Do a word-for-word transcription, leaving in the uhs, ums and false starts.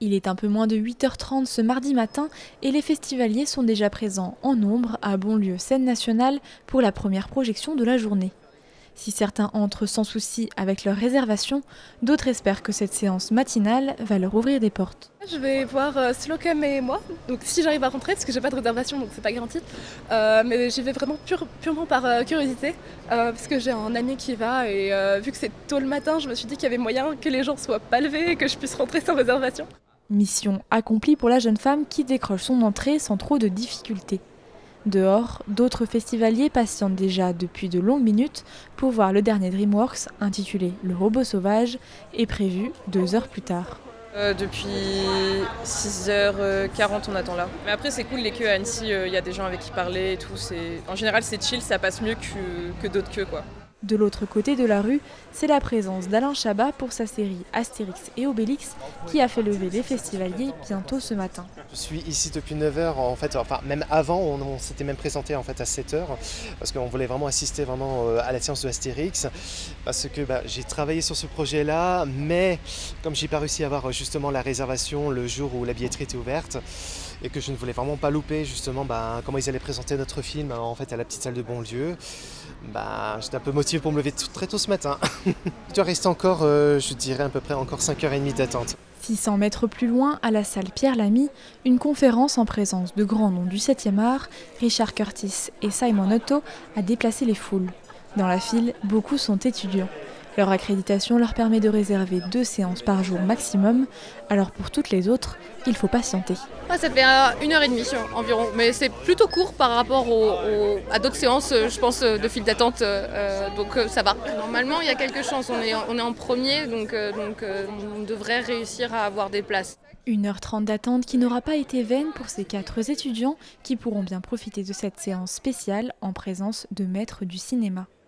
Il est un peu moins de huit heures trente ce mardi matin et les festivaliers sont déjà présents en nombre à Bonlieu Scène Nationale pour la première projection de la journée. Si certains entrent sans souci avec leur réservation, d'autres espèrent que cette séance matinale va leur ouvrir des portes. Je vais voir euh, Slocum et moi, donc si j'arrive à rentrer, parce que j'ai pas de réservation donc c'est pas garanti, euh, mais j'y vais vraiment pure, purement par euh, curiosité, euh, parce que j'ai un ami qui va et euh, vu que c'est tôt le matin, je me suis dit qu'il y avait moyen que les gens soient pas levés et que je puisse rentrer sans réservation. Mission accomplie pour la jeune femme qui décroche son entrée sans trop de difficultés. Dehors, d'autres festivaliers patientent déjà depuis de longues minutes pour voir le dernier DreamWorks intitulé Le Robot Sauvage et prévu deux heures plus tard. Euh, depuis six heures quarante on attend là. Mais après c'est cool les queues à Annecy, il euh, y a des gens avec qui parler et tout. En général c'est chill, ça passe mieux que, que d'autres queues quoi. De l'autre côté de la rue, c'est la présence d'Alain Chabat pour sa série Astérix et Obélix qui a fait lever les festivaliers bientôt ce matin. Je suis ici depuis neuf heures, en fait, enfin même avant, on, on s'était même présenté en fait à sept heures parce qu'on voulait vraiment assister vraiment à la séance de Astérix parce que bah, j'ai travaillé sur ce projet-là, mais comme j'ai pas réussi à avoir justement la réservation le jour où la billetterie était ouverte et que je ne voulais vraiment pas louper justement bah, comment ils allaient présenter notre film en fait à la petite salle de Bonlieu, bah, j'étais un peu motivé pour me lever très tôt ce matin. Il doit rester encore, euh, je dirais à peu près encore cinq heures trente d'attente. six cents mètres plus loin, à la salle Pierre Lamy, une conférence en présence de grands noms du septième art, Richard Curtis et Simon Otto, a déplacé les foules. Dans la file, beaucoup sont étudiants. Leur accréditation leur permet de réserver deux séances par jour maximum, alors pour toutes les autres, il faut patienter. Ah, ça fait une heure et demie environ, mais c'est plutôt court par rapport au, au, à d'autres séances, je pense, de file d'attente, euh, donc ça va. Normalement, il y a quelques chances, on est, on est en premier, donc, euh, donc euh, on devrait réussir à avoir des places. une heure trente d'attente qui n'aura pas été vaine pour ces quatre étudiants qui pourront bien profiter de cette séance spéciale en présence de maîtres du cinéma.